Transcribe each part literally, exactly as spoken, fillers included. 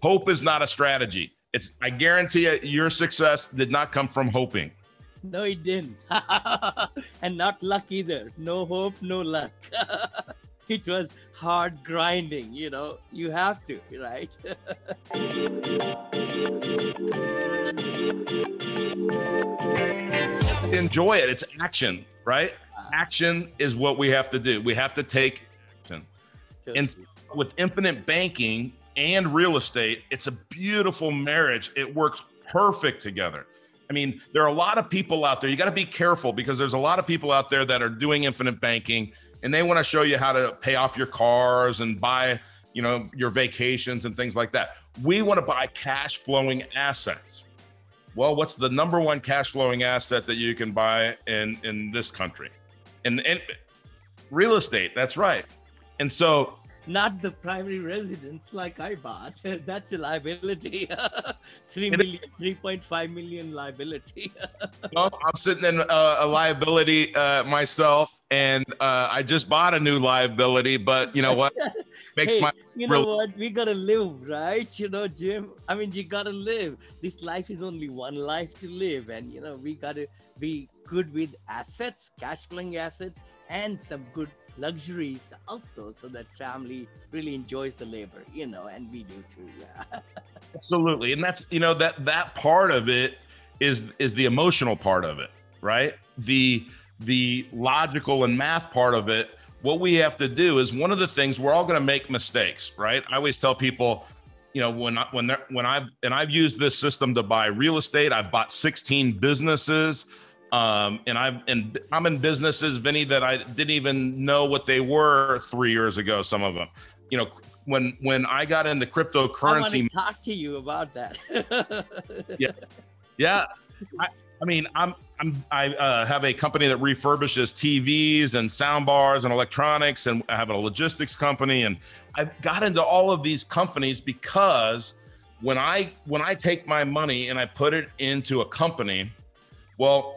Hope is not a strategy. It's, I guarantee you, your success did not come from hoping. No, it didn't. And not luck either. No hope, no luck. It was hard grinding, you know, you have to, right? Enjoy it. It's action, right? Action is what we have to do. We have to take action. And with infinite banking and real estate, it's a beautiful marriage. It works perfect together. I mean, there are a lot of people out there. You got to be careful because there's a lot of people out there that are doing infinite banking and they want to show you how to pay off your cars and buy, you know, your vacations and things like that. We want to buy cash flowing assets. Well, what's the number one cash flowing asset that you can buy in, in this country? And, and real estate, that's right. And so not the primary residence like I bought. That's a liability. Three million, three point five million liability. No, I'm sitting in a, a liability uh, myself, and uh, I just bought a new liability. But you know what? Makes hey, my you know real- what? We gotta live, right? You know, Jim. I mean, you gotta live. This life is only one life to live, and you know, we gotta be good with assets, cash flowing assets, and some good luxuries also, so that family really enjoys the labor, you know, and we do too. Yeah. Absolutely. And that's, you know, that that part of it is is the emotional part of it, right? The the logical and math part of it. What we have to do is, one of the things, we're all going to make mistakes, right? I always tell people, you know, when I, when they're, when I've and I've used this system to buy real estate. I've bought sixteen businesses. Um, and I've, and I'm in businesses, Vinney, that I didn't even know what they were three years ago. Some of them, you know, when, when I got into cryptocurrency, I want to talk to you about that. yeah. Yeah. I, I mean, I'm, I'm, I uh, have a company that refurbishes T Vs and sound bars and electronics, and I have a logistics company. And I got into all of these companies because when I, when I take my money and I put it into a company, well,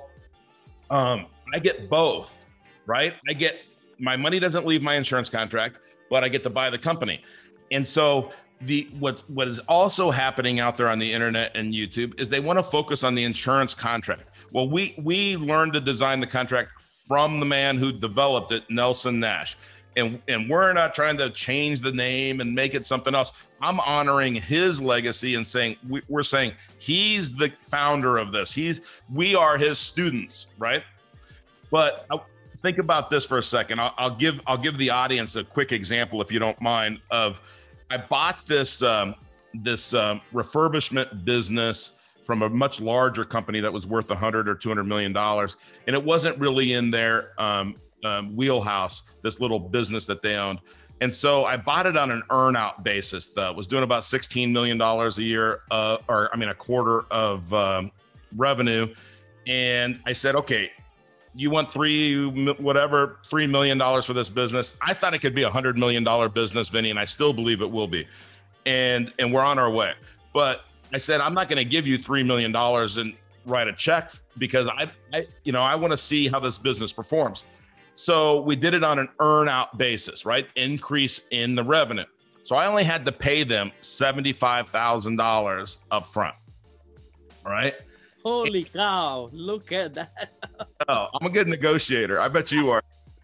Um, I get both, right? I get, my money doesn't leave my insurance contract, but I get to buy the company. And so the, what, what is also happening out there on the internet and YouTube is they want to focus on the insurance contract. Well, we, we learned to design the contract from the man who developed it, Nelson Nash. And, and we're not trying to change the name and make it something else. I'm honoring his legacy and saying, we, we're saying he's the founder of this. He's, we are his students, right? But I, think about this for a second. I'll, I'll give, I'll give the audience a quick example, if you don't mind, of, I bought this, um, this um, refurbishment business from a much larger company that was worth a hundred or two hundred million dollars. And it wasn't really in their, um, Um, wheelhouse, this little business that they owned. And so I bought it on an earn out basis that was doing about sixteen million dollars a year, uh, or I mean, a quarter of um, revenue. And I said, okay, you want three, whatever, three million dollars for this business. I thought it could be a hundred million dollar business, Vinney, and I still believe it will be. And, and we're on our way. But I said, I'm not going to give you three million dollars and write a check, because I, I you know, I want to see how this business performs. So we did it on an earn out basis, right? Increase in the revenue. So I only had to pay them seventy-five thousand dollars up front. All right. Holy cow. Look at that. Oh, I'm a good negotiator. I bet you are.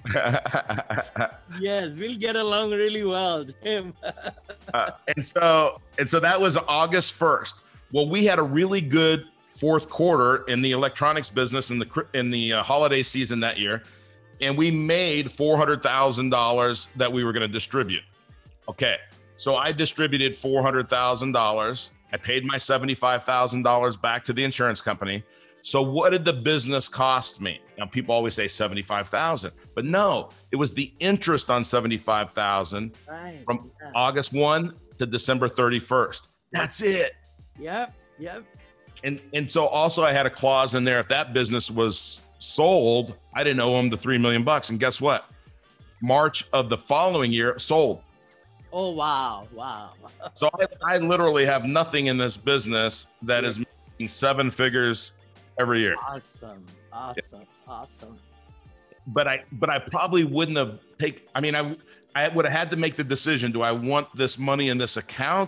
Yes, we'll get along really well, Jim. uh, and so, and so that was August first. Well, we had a really good fourth quarter in the electronics business in the, in the uh, holiday season that year. And we made four hundred thousand dollars that we were going to distribute. Okay. So I distributed four hundred thousand dollars. I paid my seventy-five thousand dollars back to the insurance company. So what did the business cost me? Now, people always say seventy-five thousand dollars, but no, it was the interest on seventy-five thousand dollars right, from yeah. August first to December thirty-first. That's it. Yep. Yep. And, and so also I had a clause in there. If that business was sold, I didn't owe them the three million bucks. And guess what? March of the following year, sold. Oh, wow. Wow. So I, I literally have nothing in this business that yeah. is making seven figures every year. Awesome. Awesome. Yeah. Awesome. But I, but I probably wouldn't have taken, I mean, I, I would have had to make the decision. Do I want this money in this account,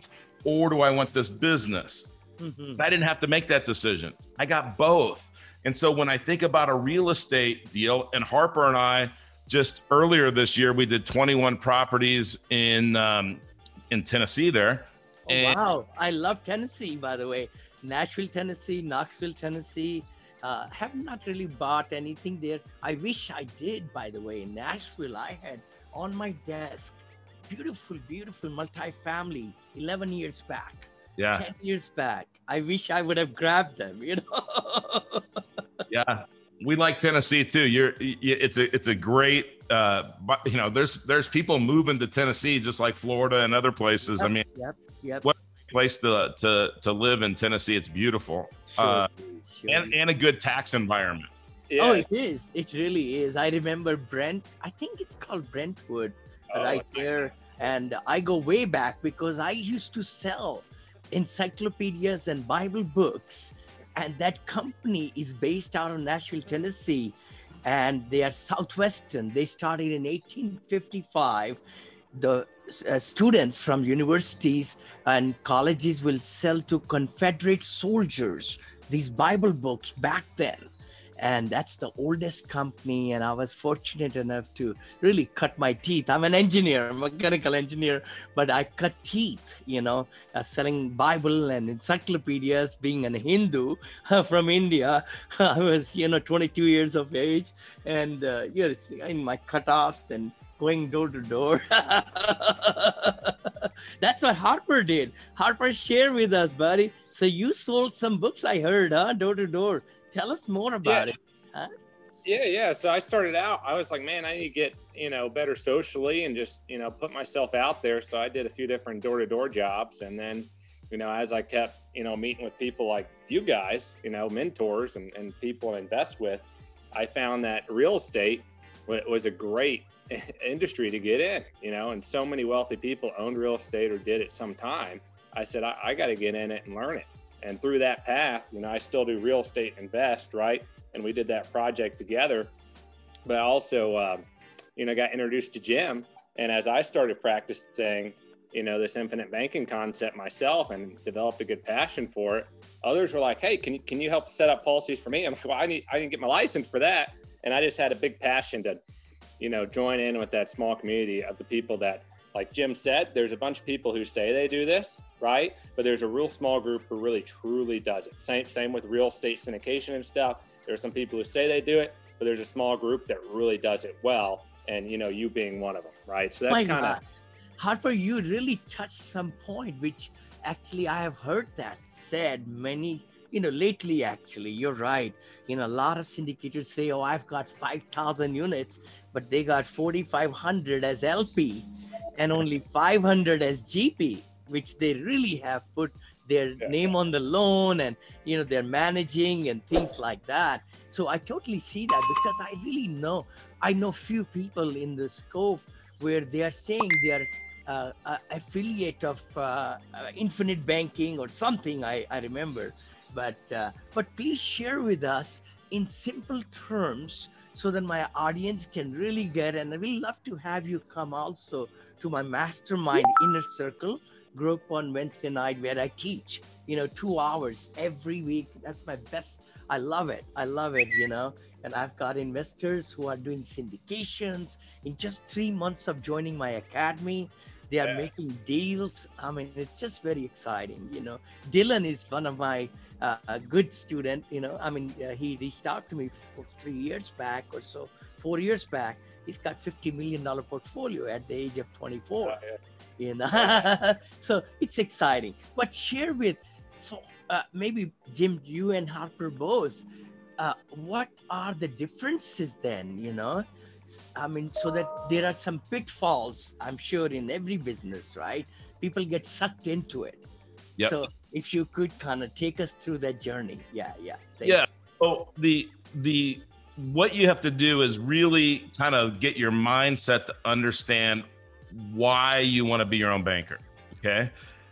or do I want this business? Mm-hmm. I didn't have to make that decision. I got both. And so when I think about a real estate deal, and Harper and I just earlier this year, we did twenty-one properties in um, in Tennessee there. Oh, and wow. I love Tennessee, by the way. Nashville, Tennessee, Knoxville, Tennessee. Uh, have not really bought anything there. I wish I did, by the way. In Nashville, I had on my desk, beautiful, beautiful multifamily, eleven years back. Yeah. ten years back. I wish I would have grabbed them, you know? Yeah. We like Tennessee too. You're, it's a, it's a great, uh, you know, there's, there's people moving to Tennessee, just like Florida and other places. Yep, I mean, yep, yep. What a place to, to, to live in Tennessee. It's beautiful. Sure, uh, sure. and, and a good tax environment. Yeah. Oh, it is. It really is. I remember Brent, I think it's called Brentwood oh, right there. And I go way back because I used to sell encyclopedias and Bible books. And that company is based out of Nashville, Tennessee. And they are Southwestern. They started in eighteen fifty-five. The uh, students from universities and colleges will sell to Confederate soldiers these Bible books back then. And that's the oldest company. And I was fortunate enough to really cut my teeth. I'm an engineer, I'm a mechanical engineer, but I cut teeth, you know, uh, selling Bible and encyclopedias, being a Hindu uh, from India. I was, you know, twenty-two years of age and, uh, you know, in my cutoffs and going door to door. That's what Harper did. Harper, share with us, buddy. So you sold some books, I heard, huh? Door to door. Tell us more about yeah. it. Huh? Yeah, yeah. So I started out, I was like, man, I need to get, you know, better socially and just, you know, put myself out there. So I did a few different door-to-door jobs. And then, you know, as I kept, you know, meeting with people like you guys, you know, mentors and, and people to invest with, I found that real estate was a great industry to get in, you know, and so many wealthy people owned real estate or did it sometime. I said, I, I got to get in it and learn it. And through that path, you know, I still do real estate invest, right? And we did that project together. But I also, um, you know, got introduced to Jim. And as I started practicing, you know, this infinite banking concept myself and developed a good passion for it, others were like, hey, can you, can you help set up policies for me? I'm like, well, I need, I didn't get my license for that. And I just had a big passion to, you know, join in with that small community of the people that, like Jim said, there's a bunch of people who say they do this, right? But there's a real small group who really truly does it. Same, same with real estate syndication and stuff. There are some people who say they do it, but there's a small group that really does it well. And, you know, you being one of them, right? So that's kind of... Harper, you really touched some point, which actually I have heard that said many, you know, lately, actually, you're right. You know, a lot of syndicators say, oh, I've got five thousand units, but they got forty-five hundred as L P. And only five hundred as G P, which they really have put their yeah. name on the loan and, you know, they're managing and things like that. So I totally see that because I really know, I know few people in the scope where they are saying they are uh, uh, affiliate of uh, uh, infinite banking or something, I, I remember. But, uh, but please share with us in simple terms so that my audience can really get, and I will love to have you come also to my mastermind inner circle group on Wednesday night where I teach, you know, two hours every week. That's my best. I love it. I love it, you know, and I've got investors who are doing syndications in just three months of joining my academy. They are yeah. making deals. I mean, it's just very exciting, you know. Dylan is one of my uh, a good student, you know. I mean, uh, he reached out to me for three years back or so, four years back. He's got fifty million dollars portfolio at the age of twenty-four. Oh, yeah. You know, so it's exciting. But share with, so uh, maybe Jim, you and Harper both, uh, what are the differences then, you know? I mean, so that there are some pitfalls, I'm sure, in every business, right? People get sucked into it. Yep. So if you could kind of take us through that journey. Yeah, yeah. Yeah. You. Oh, the, the, what you have to do is really kind of get your mindset to understand why you want to be your own banker. Okay.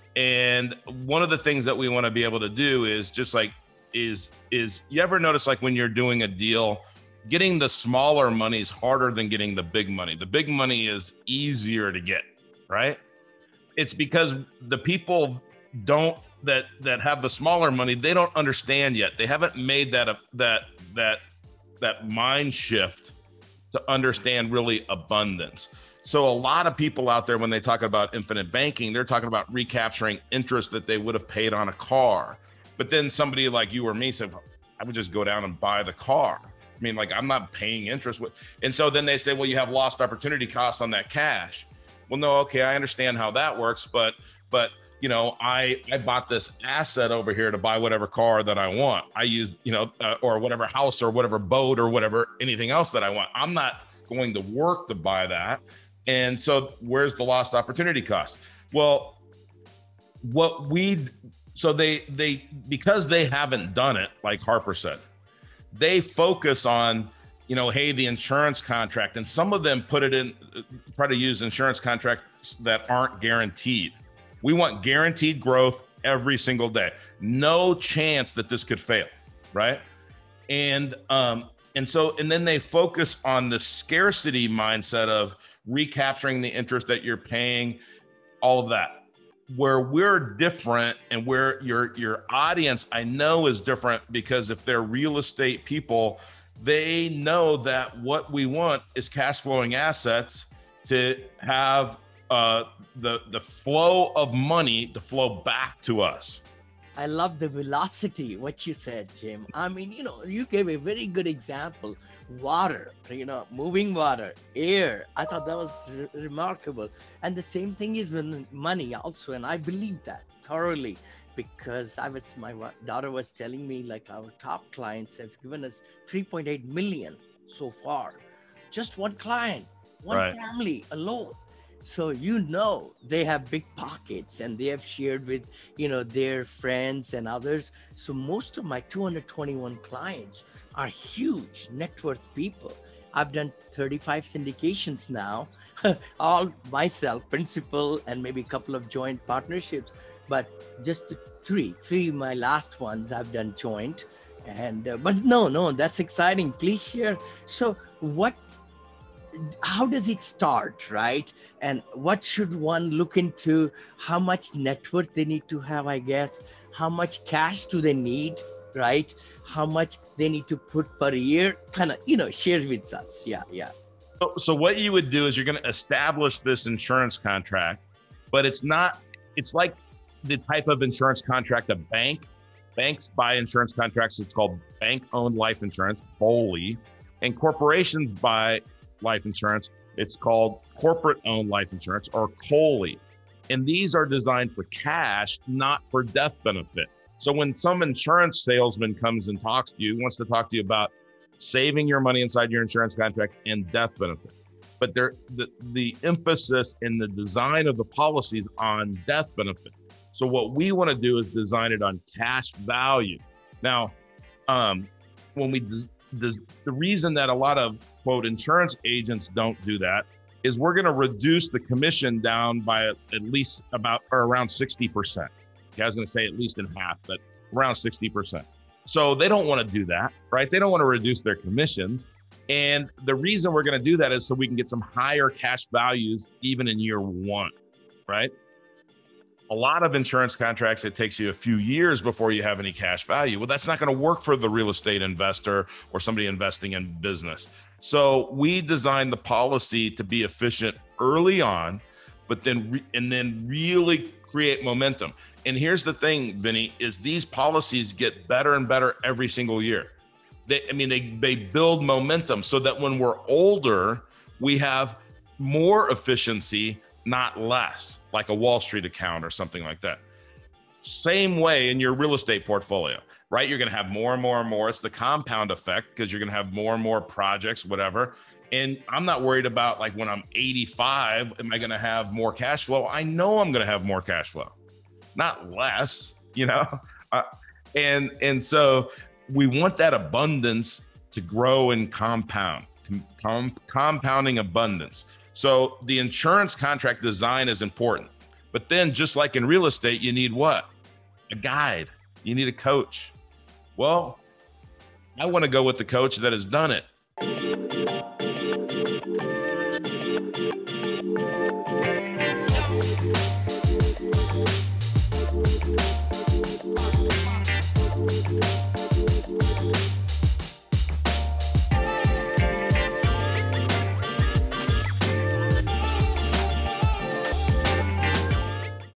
And one of the things that we want to be able to do is just like, is, is you ever notice like when you're doing a deal, getting the smaller money is harder than getting the big money. The big money is easier to get, right? It's because the people don't that that have the smaller money, they don't understand yet. They haven't made that uh, that that that mind shift to understand really abundance. So a lot of people out there, when they talk about infinite banking, they're talking about recapturing interest that they would have paid on a car. But then somebody like you or me said, I would just go down and buy the car. I mean, like, I'm not paying interest with. And so then they say, well, you have lost opportunity costs on that cash. Well, no, okay, I understand how that works, but but you know, I I bought this asset over here to buy whatever car that I want. I use, you know, uh, or whatever house or whatever boat or whatever, anything else that I want. I'm not going to work to buy that. And so where's the lost opportunity cost? Well, what we, so they, they, because they haven't done it, like Harper said, they focus on, you know, hey, the insurance contract, and some of them put it in, try to use insurance contracts that aren't guaranteed. We want guaranteed growth every single day. No chance that this could fail, right? And um, and so, and then they focus on the scarcity mindset of recapturing the interest that you're paying, all of that. Where we're different, and where your your audience, I know, is different, because if they're real estate people, they know that what we want is cash flowing assets to have uh, the the flow of money to flow back to us. I love the velocity, what you said, Jim. I mean, you know, you gave a very good example. Water, you know, moving water, air. I thought that was re remarkable. And the same thing is with money also. And I believe that thoroughly, because I was, my daughter was telling me, like, our top clients have given us three point eight million so far. Just one client, one right. family alone. So, you know, they have big pockets, and they have shared with, you know, their friends and others. So most of my two hundred twenty-one clients are huge net worth people. I've done thirty-five syndications now, all myself, principal, and maybe a couple of joint partnerships, but just three, three, my last ones I've done joint. And, uh, but no, no, that's exciting. Please share. So what, how does it start, right? And what should one look into? How much net worth they need to have, I guess? How much cash do they need, right? How much they need to put per year? Kind of, you know, share with us. Yeah, yeah. So, so what you would do is you're going to establish this insurance contract, but it's not, it's like the type of insurance contract a bank, banks buy insurance contracts. It's called bank-owned life insurance, wholly, and corporations buy life insurance. It's called corporate-owned life insurance, or C O L I. And these are designed for cash, not for death benefit. So when some insurance salesman comes and talks to you, wants to talk to you about saving your money inside your insurance contract and death benefit, but they're, the, the emphasis in the design of the policies on death benefit. So what we want to do is design it on cash value. Now, um, when we des- des- the reason that a lot of quote insurance agents don't do that is we're going to reduce the commission down by at least about or around sixty percent. I was going to say at least in half, but around sixty percent. So they don't want to do that, right? They don't want to reduce their commissions. And the reason we're going to do that is so we can get some higher cash values even in year one, right? A lot of insurance contracts, it takes you a few years before you have any cash value. Well, that's not going to work for the real estate investor or somebody investing in business. So we designed the policy to be efficient early on, but then re- and then really create momentum. And here's the thing, Vinney, is these policies get better and better every single year. They, I mean, they, they build momentum so that when we're older, we have more efficiency, not less, like a Wall Street account or something like that. Same way in your real estate portfolio, right? You're going to have more and more and more. It's the compound effect, because you're going to have more and more projects, whatever. And I'm not worried about, like, when I'm eighty-five, am I going to have more cash flow? I know I'm going to have more cash flow, not less, you know? Uh, and, and so we want that abundance to grow and compound, com- compounding abundance. So the insurance contract design is important, but then just like in real estate, you need what? A guide. You need a coach. Well, I want to go with the coach that has done it.